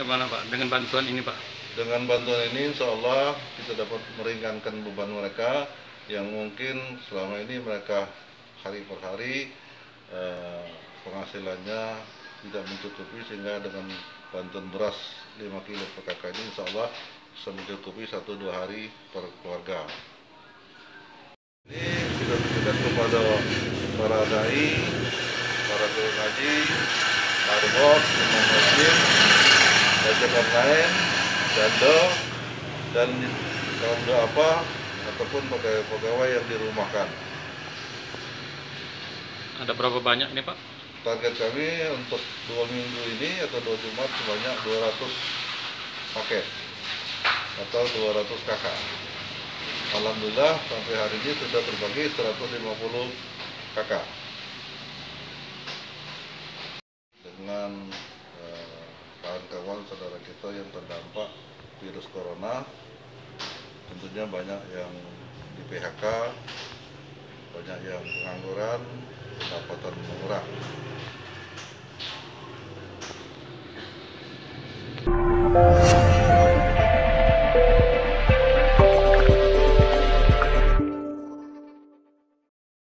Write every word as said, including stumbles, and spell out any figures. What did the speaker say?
bagaimana Pak dengan bantuan ini Pak? Dengan bantuan ini insya Allah kita dapat meringankan beban mereka yang mungkin selama ini mereka hari per hari eh, penghasilannya tidak mencukupi, sehingga dengan bantuan beras lima kilo per kakak ini insya Allah bisa mencukupi satu dua hari per keluarga. Ini kita tunjukkan kepada para dai, para guru ngaji, marbot, imam masjid, belajar online, janda, dan kalau ada apa ataupun pegawai-pegawai yang dirumahkan. Ada berapa banyak nih Pak? Target kami untuk dua minggu ini atau dua Jumat sebanyak dua ratus paket atau dua ratus kakak. Alhamdulillah sampai hari ini sudah terbagi seratus lima puluh kakak. Dengan eh, kawan-kawan saudara kita yang terdampak virus corona, tentunya banyak yang di P H K, banyak yang pengangguran, pendapatan mengurangi.